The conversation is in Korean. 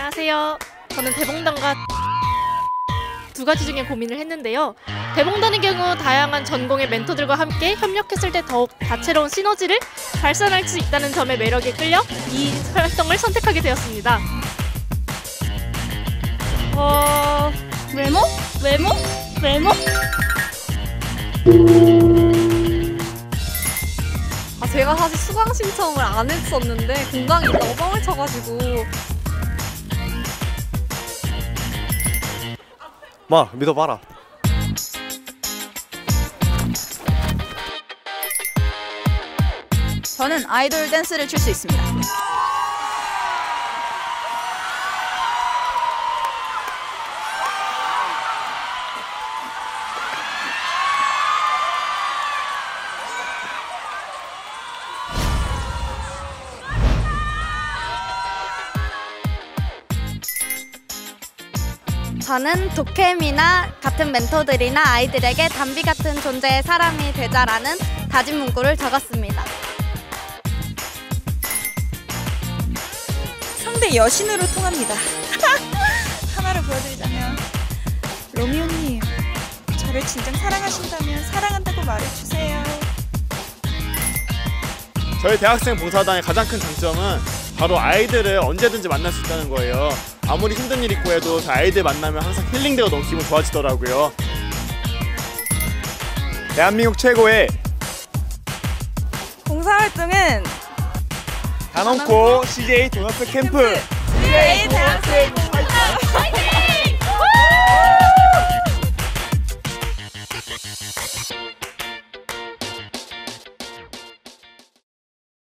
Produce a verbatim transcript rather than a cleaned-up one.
안녕하세요. 저는 대봉단과 두 가지 중에 고민을 했는데요. 대봉단의 경우 다양한 전공의 멘토들과 함께 협력했을 때 더욱 다채로운 시너지를 발산할 수 있다는 점에 매력에 끌려 이 활동을 선택하게 되었습니다. 어... 외모? 외모? 외모? 아, 제가 사실 수강 신청을 안 했었는데 공강이 있다고 뻥을 쳐가지고. 마, 믿어봐라. 저는 아이돌 댄스를 출 수 있습니다. 저는 도캠이나 같은 멘토들이나 아이들에게 담비 같은 존재의 사람이 되자라는 다짐 문구를 적었습니다. 상대 여신으로 통합니다. 하나를 보여드리자면 로미오님, 저를 진정 사랑하신다면 사랑한다고 말해주세요. 저희 대학생 봉사단의 가장 큰 장점은 바로 아이들을 언제든지 만날 수 있다는 거예요. 아무리 힘든 일 있고 해도 저 아이들 만나면 항상 힐링되고 너무 기분 좋아지더라고요. 대한민국 최고의 봉사활동은 단원코 씨제이 도너스 캠프. 씨제이 대학생 봉사.